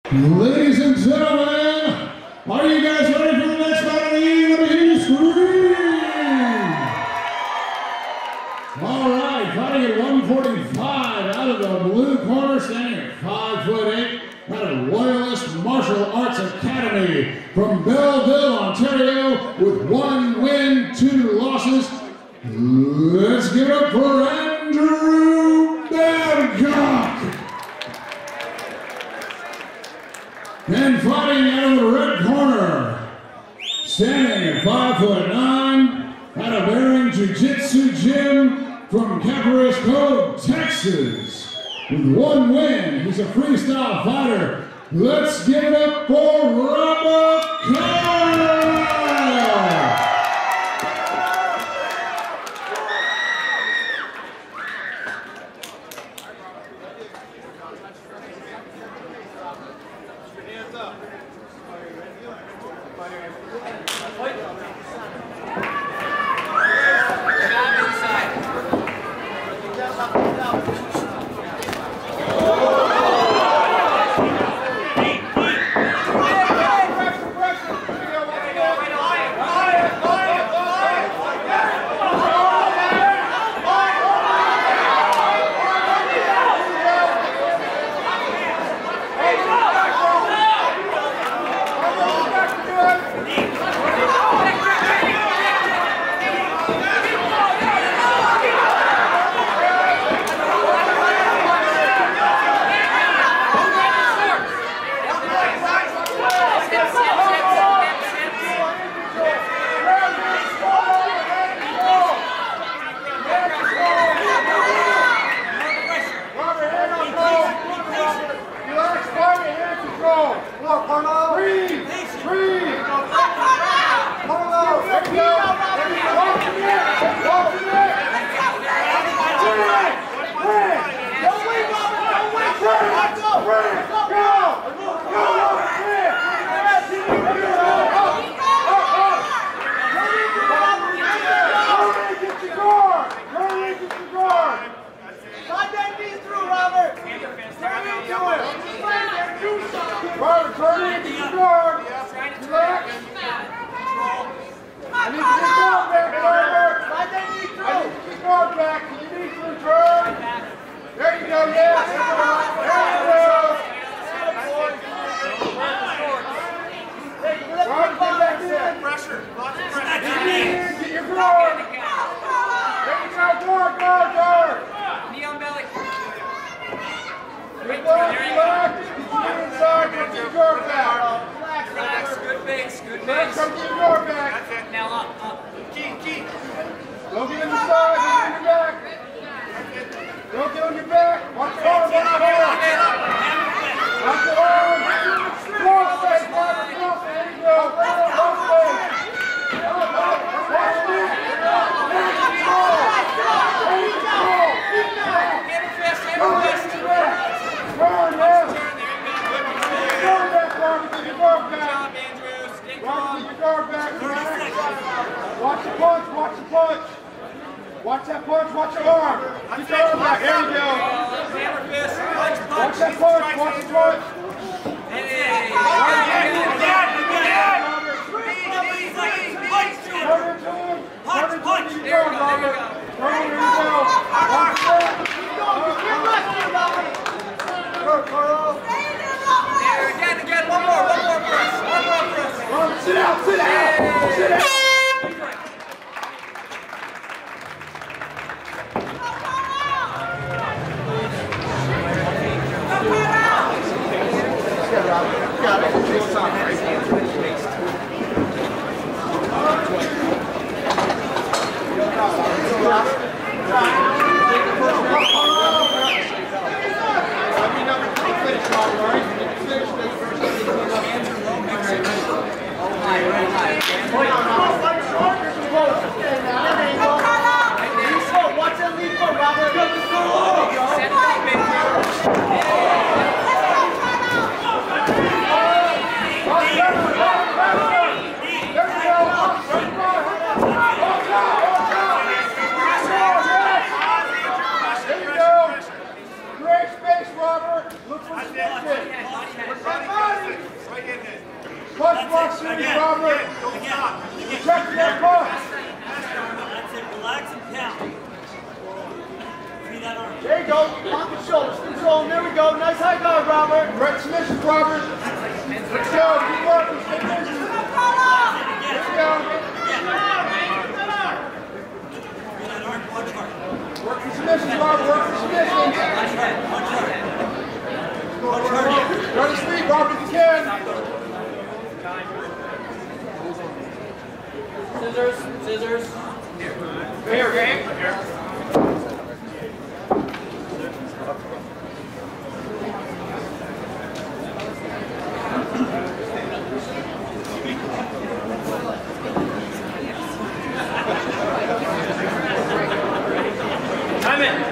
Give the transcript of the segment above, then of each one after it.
Ladies and gentlemen, are you guys ready for the next battle of the evening? Let me hear you scream! All right, fighting at 145 out of the blue corner, standing at 5'8", out of Loyalist Martial Arts Academy from Belleville, Ontario, with 1 win, 2 losses. Let's give it up for Andrew Babcock. And fighting out of the red corner, standing at 5'9", out of Bearing Jiu-Jitsu Gym from Caparis Cove, Texas, with 1 win. He's a freestyle fighter. Let's give it up for Robert Kyle. Watch the punch, watch the punch. Watch that punch, watch your arm. Keep your arm back, there you go. Watch that punch, watch the punch. Punch, punch. There we go, there we go. Go, Carl. There, again, one more press. Sit down, sit down, sit down. Got it. It's on right hand. Finish, There you go. Lock the shoulders. Control. There we go. Nice high guard, Robert. Right submission, Robert. Let's go. Keep working. Stay busy. Let's go. Work the submissions, Robert. Work the submissions. Try to sleep, Robert, if you can. Scissors. Scissors. Here, gang. Here. Time in.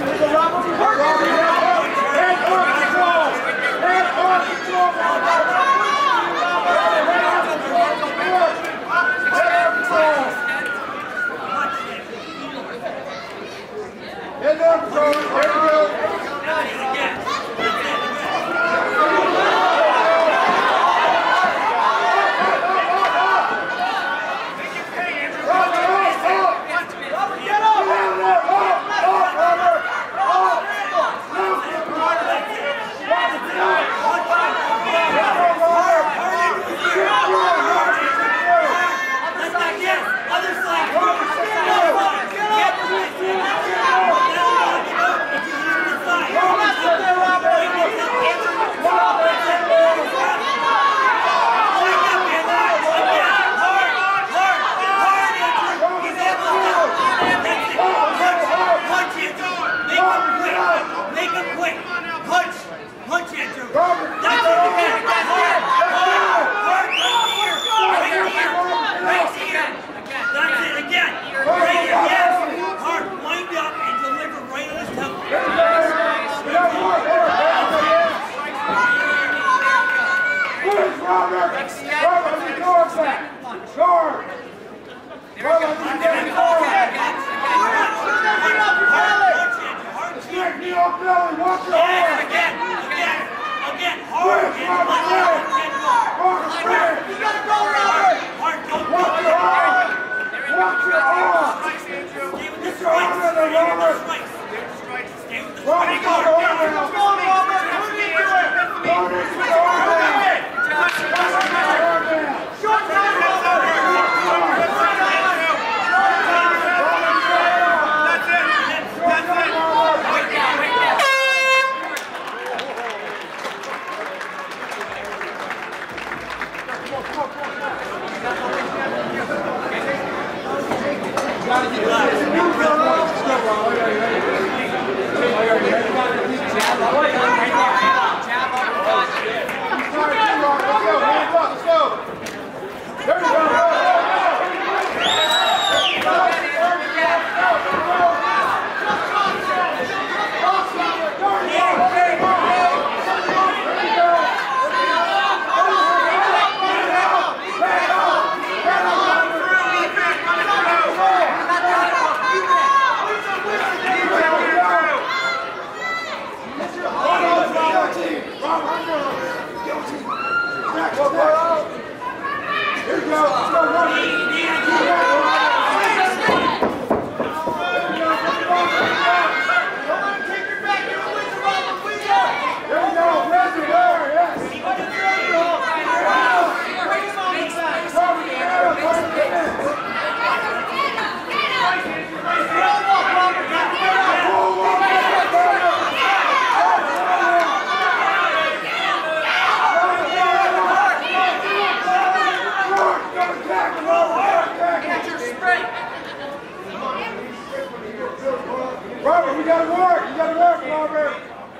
Robert, we gotta work. You gotta work, Robert.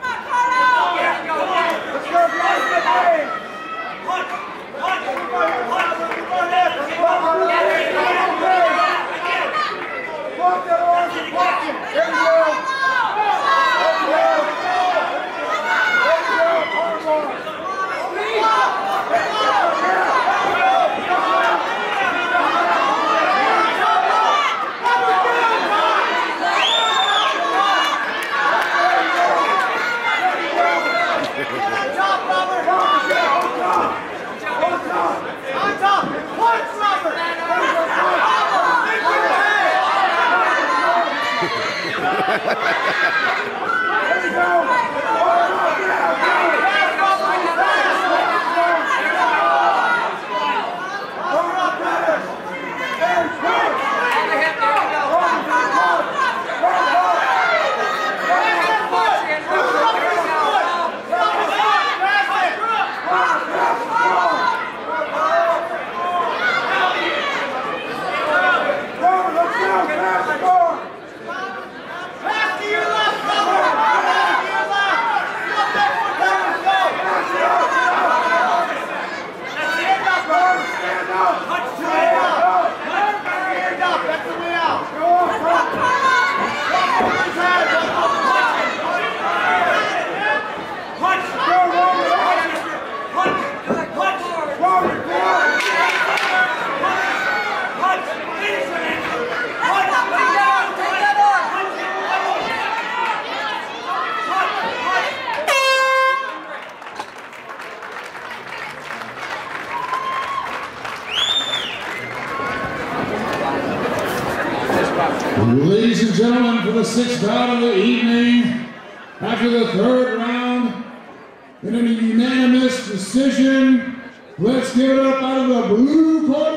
Let's go, guys. Top, Robert! Ladies and gentlemen, for the sixth bout of the evening, after the third round, in a unanimous decision, let's give it up out of the blue corner.